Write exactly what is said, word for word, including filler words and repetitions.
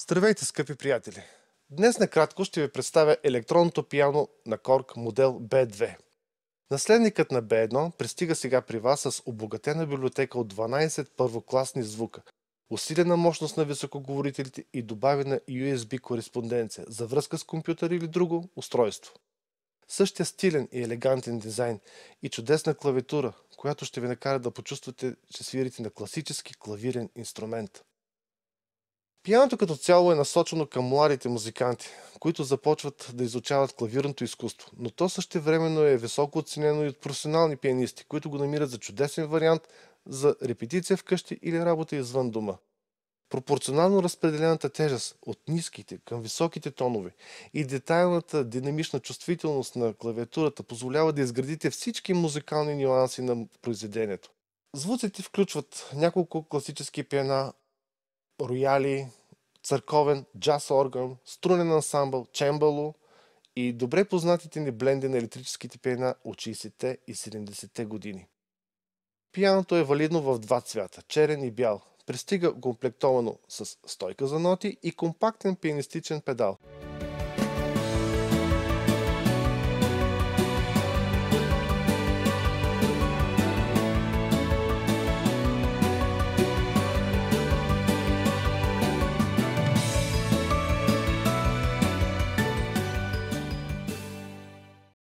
Здравейте, скъпи приятели! Днес накратко ще ви представя електронното пиано на Korg модел би две. Наследникът на би едно пристига сега при вас с обогатена библиотека от дванадесет първокласни звука, усилена мощност на високоговорителите и добавена ю ес би кореспонденция за връзка с компютър или друго устройство. Същия стилен и елегантен дизайн и чудесна клавиатура, която ще ви накара да почувствате, че свирите на класически клавирен инструмент. Пианото като цяло е насочено към младите музиканти, които започват да изучават клавирното изкуство, но то същевременно е високо оценено и от професионални пианисти, които го намират за чудесен вариант за репетиция вкъщи или работа извън дома. Пропорционално разпределената тежест от ниските към високите тонове и детайлната динамична чувствителност на клавиатурата позволява да изградите всички музикални нюанси на произведението. Звуците включват няколко класически пиана, рояли, църковен, джаз орган, струнен ансамбъл, чембало и добре познатите ни бленди на електрическите пиана от шейсетте и седемдесетте години. Пианото е валидно в два цвята – черен и бял. Пристига комплектовано с стойка за ноти и компактен пианистичен педал.